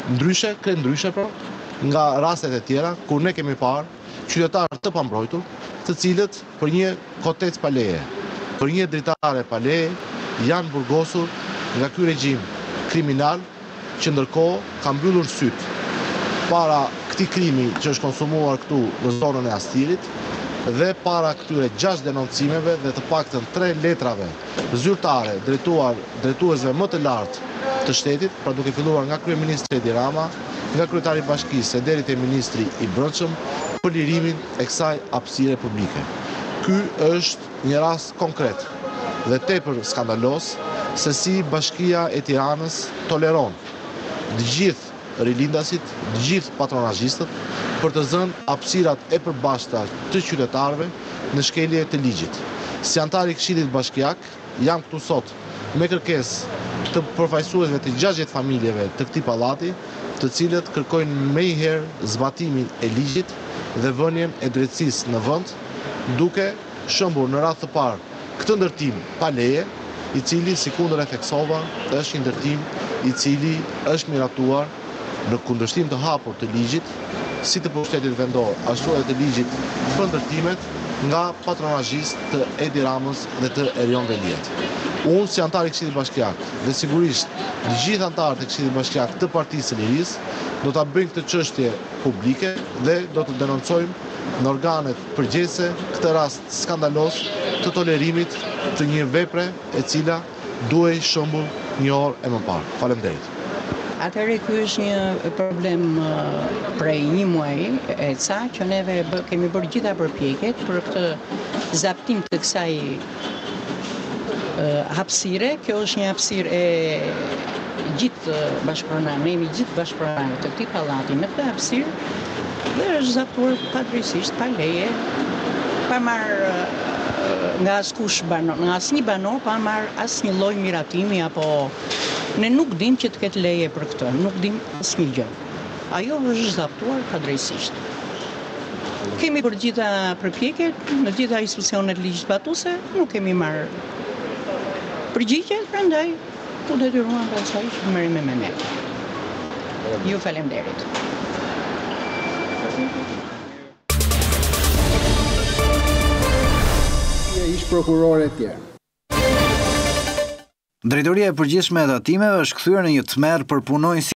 Ndryshe, pra, nga rastet e tjera, kur ne kemi parë qytetarë të pambrojtur, të cilët për një kotec pa leje, për një dritare pa leje, janë burgosur nga ky regjim kriminal që ndërkohë ka mbyllur syt para këtij krimi që është konsumuar këtu në zonën e Astirit dhe para këtyre 6 denoncimeve dhe të paktën 3 letrave zyrtare drejtuesve më të lartë të shtetit, pra duke filluar nga kryeministri Edi Rama, nga kryetari i bashkisë deri te ministri i brendshëm për lirimin e kësaj hapësire publike. Ky është një rast konkret dhe tepër skandalos se si Bashkia e Tiranës toleron të gjithë rilindasit, të gjithë patronazhistët për të zënë hapësirat e përbashkëta të qytetarëve në shkelje të ligjit. Si antar i Këshillit Bashkiak, jam këtu sot me kërkesë të përfaqësuesve të 60 familjeve të këtij pallati, të cilët kërkojnë menjëherë zbatimin e ligjit dhe vënien e drejtësisë në vend, duke shëmbur në radhë të parë këtë ndërtim pa leje, i cili sikundër e theksova është një ndërtim i cili është miratuar në kundërshtim të hapur të ligjit, si të pushtetit vendor, ashtu edhe të ligjit për ndërtimet nga patronazhistë të Edi Ramës dhe të Erion Veliet. Unë si antar i Këshillit Bashkiak dhe sigurisht të gjithë antarët e Këshillit Bashkiak të Partisë së Lirisë do ta bëjmë këtë çështje publike dhe do të denoncojmë në organet përgjegjëse këtë rast skandalos të tolerimit të një vepre e cila duhej shëmbull një orë e më parë. Faleminderit. Atëherë ky është një problem prej një muaji e ca që neve kemi bërë gjitha përpjekjet për këtë zaptim të kësaj hapësire. Kjo është një hapësirë e gjithë bashkëpronarëve, ne jemi gjithë bashkëpronarë të këtij pallati në këtë hapësirë dhe është zaptuar padrejtisht, pa leje, pa marrë nga askush banor, nga asnjë banor, pa marrë asnjë lloj miratimi apo ne nuk dim që të ketë leje për këtë, nuk dim asnjë gjë. Ajo është zaptuar padrejtisht. Kemi për gjitha përpjekjet, në gjitha institucionet ligjzbatuese, nuk kemi marrë përgjigje, prandaj u detyruam pastaj të merremi me ne. Ju faleminderit. Ish prokurore e tjerë. Drejtoria e përgjithshme e tatimeve është kthyer në një tmerr për punonjësi